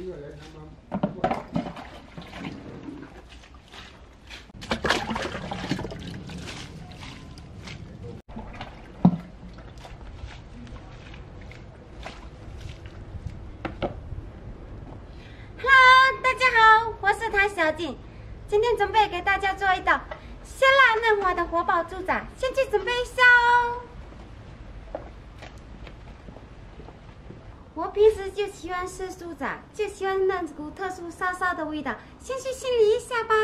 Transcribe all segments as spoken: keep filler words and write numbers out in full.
谭小姐，今天准备给大家做一道鲜辣嫩滑的活宝猪杂，先去准备一下哦。我平时就喜欢吃猪杂，就喜欢那股特殊骚骚的味道，先去清理一下吧。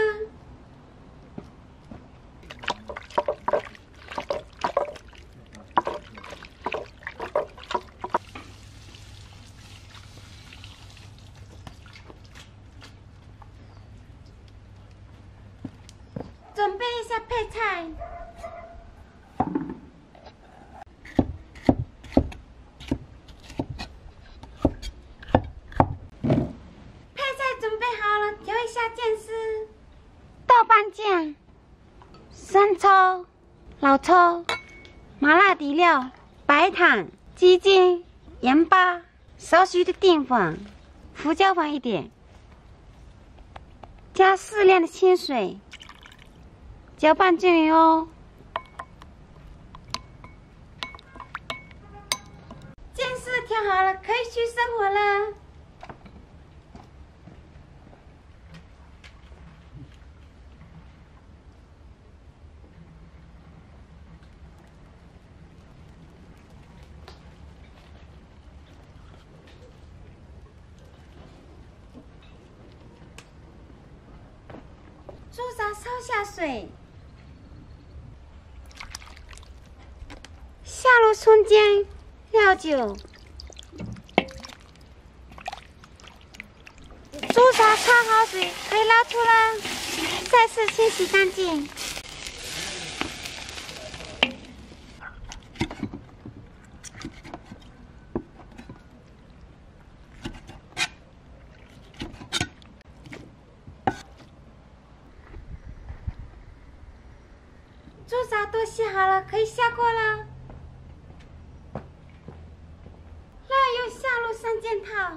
准备一下配菜，配菜准备好了，调一下酱汁，豆瓣酱、生抽、老抽、麻辣底料、白糖、鸡精、盐巴、少许的淀粉、胡椒粉一点，加适量的清水。搅拌均匀哦。酱汁调好了，可以去生火了。猪杂烧下水。下入葱姜、料酒，猪杂焯好水，可以捞出了，再次清洗干净。猪杂都洗好了，可以下锅了。又下入三件套，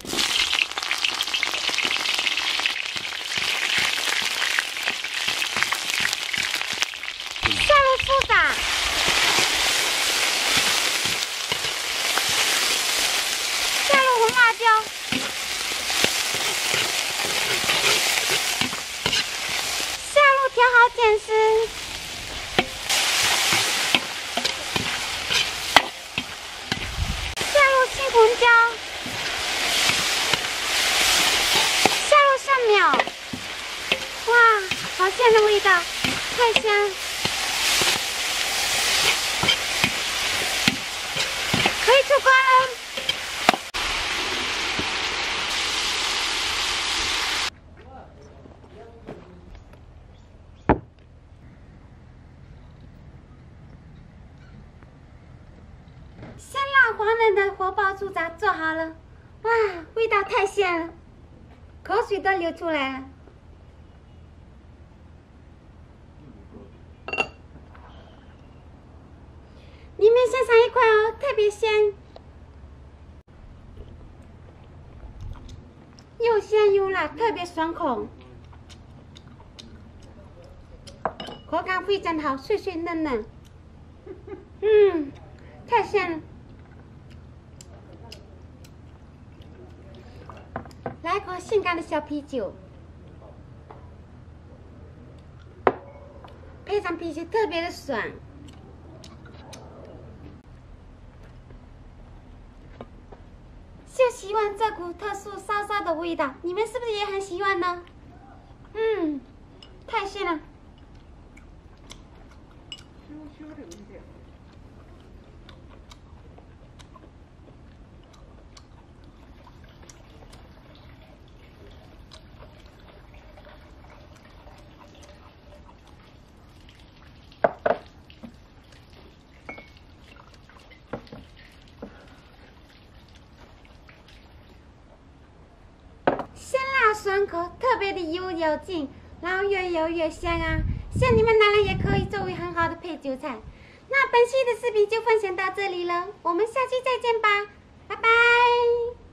下入猪杂，下入红辣椒，下入调好酱汁。青红椒，下入蒜苗，哇，好香的味道，太香！可以出锅了。鲜辣滑嫩的活宝猪杂做好了，哇，味道太香了，口水都流出来了。里面先尝一块哦，特别香，又香又辣，特别爽口，口感非常好，脆脆嫩嫩，嗯，太香了。来口性感的小啤酒，配上啤酒特别的爽。就喜欢这股特殊骚骚的味道，你们是不是也很喜欢呢？嗯，太香了。鲜辣爽口，特别的油有劲，然后越油越香啊！像你们拿来也可以作为很好的配酒菜。那本期的视频就分享到这里了，我们下期再见吧，拜拜。